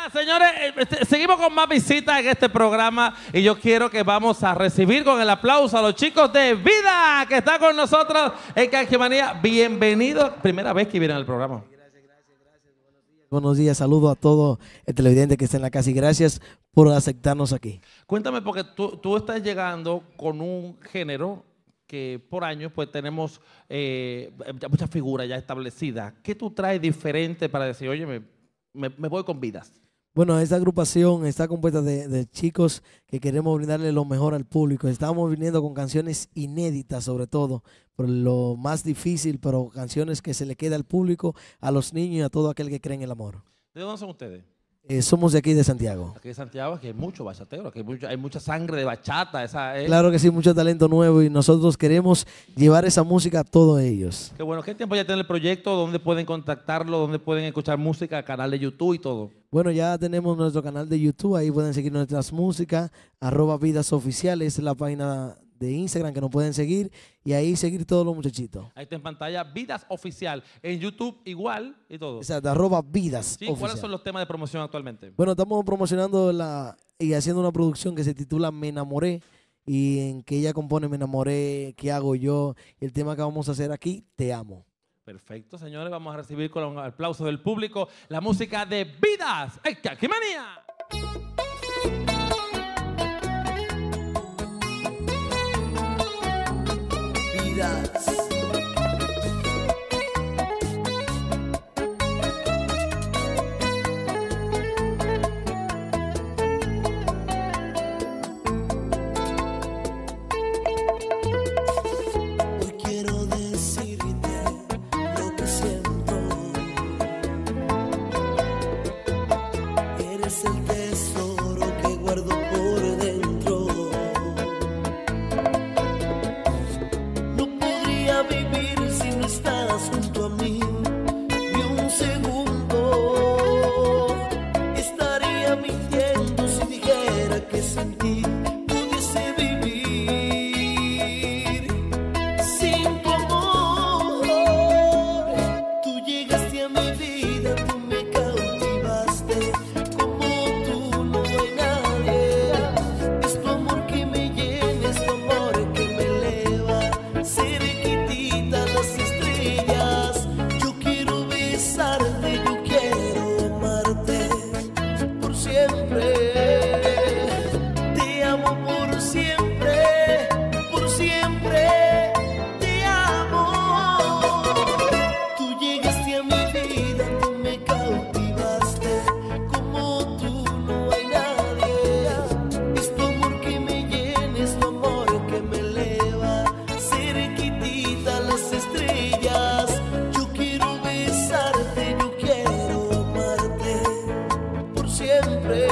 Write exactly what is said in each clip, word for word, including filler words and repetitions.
Señores, eh, seguimos con más visitas en este programa y yo quiero que vamos a recibir con el aplauso a los chicos de Vida que están con nosotros en Canjimanía. Bienvenidos, primera vez que vienen al programa. Gracias, gracias, gracias. Buenos días, buenos días. Saludo a todo el televidente que está en la casa y gracias por aceptarnos aquí. Cuéntame, porque tú, tú estás llegando con un género que por años pues tenemos eh, muchas figuras ya establecidas. ¿Qué tú traes diferente para decir, oye, me, me, me voy con Vidas? Bueno, esta agrupación está compuesta de, de chicos que queremos brindarle lo mejor al público. Estamos viniendo con canciones inéditas, sobre todo, por lo más difícil, pero canciones que se le queda al público, a los niños y a todo aquel que cree en el amor. ¿De dónde son ustedes? Eh, somos de aquí de Santiago. Aquí de Santiago, aquí hay mucho bachatero, aquí hay, mucho, hay mucha sangre de bachata. Esa, ¿eh? Claro que sí, mucho talento nuevo y nosotros queremos llevar esa música a todos ellos. Qué bueno. ¿Qué tiempo ya tiene el proyecto? ¿Dónde pueden contactarlo? ¿Dónde pueden escuchar música? Canal de YouTube y todo. Bueno, ya tenemos nuestro canal de YouTube, ahí pueden seguir nuestras músicas, arroba Vidas Oficiales, es la página de Instagram que nos pueden seguir y ahí seguir todos los muchachitos. Ahí está en pantalla, Vidas Oficial. En YouTube igual y todo. Exacto, arroba Vidas Sí, Oficial. ¿cuáles son los temas de promoción actualmente? Bueno, estamos promocionando la y haciendo una producción que se titula Me Enamoré y en que ella compone Me Enamoré, ¿qué hago yo? Y el tema que vamos a hacer aquí, Te Amo. Perfecto, señores. Vamos a recibir con un aplauso del público la música de Vidas en Canjimanía. Vidas. Hoy quiero decirte lo que siento. Eres el tesoro que guardo por dentro. No podría vivir si no estás junto a mí ni un segundo. Estaría mintiendo si dijera que sin ti pudiese vivir. Sin tu amor, tú llegaste a mi vida, tú me cautivaste. Como tú no hay nadie. Es tu amor que me llena, es tu amor que me eleva. Cerquitita las estrellas. Yo quiero besarte, yo quiero amarte por siempre. Te amo por siempre, por siempre. Te amo. Tú llegaste a mi vida, tú me cautivaste. Como tú no hay nadie. Es tu amor que me llena, es tu amor que me eleva. Cerquitita las estrellas. Yo quiero besarte, yo quiero amarte por siempre.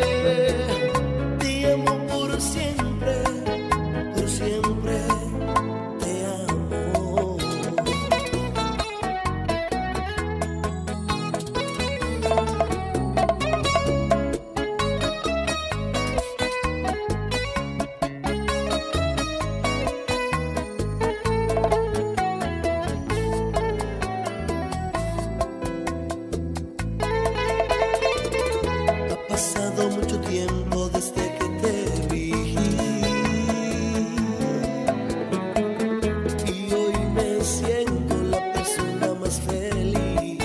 Te amo por siempre, por siempre. Te amo. Ha pasado mucho tiempo desde que te vi y hoy me siento la persona más feliz.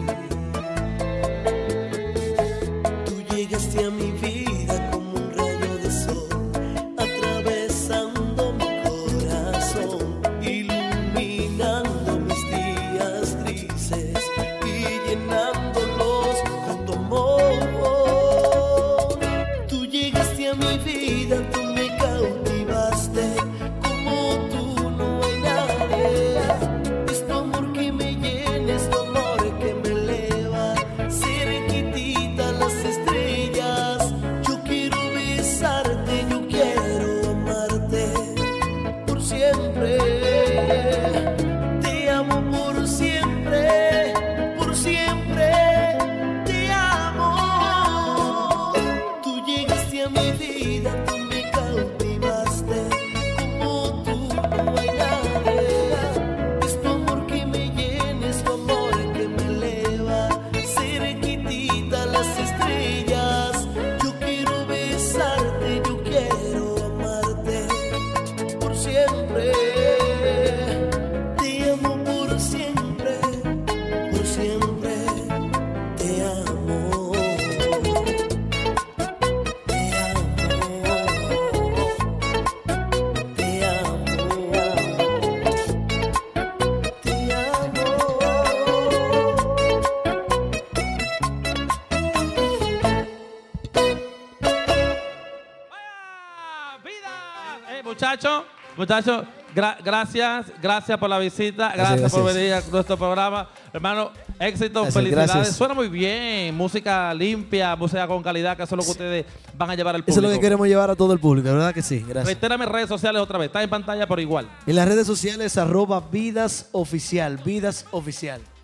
Tú llegaste a mi vida como un rayo de sol, atravesando mi corazón, iluminando mis días grises y llenándolos con tu amor. Tú llegaste a mi vida, tú me cautivaste. Como tú no hay nadie. Es tu amor que me llena, es tu amor que me eleva. Cerquitita las estrellas. muchachos. Muchachos, gra gracias. Gracias por la visita. Gracias, Gracias, por gracias. venir a nuestro programa. Hermano, éxito, Gracias, felicidades. gracias. Suena muy bien. Música limpia, música con calidad, que eso es lo que ustedes van a llevar al Eso público. es lo que queremos llevar a todo el público, ¿verdad que sí? Gracias. Reitérame redes sociales otra vez. Está en pantalla, pero igual. En las redes sociales, arroba Vidas Oficial, Vidas Oficial.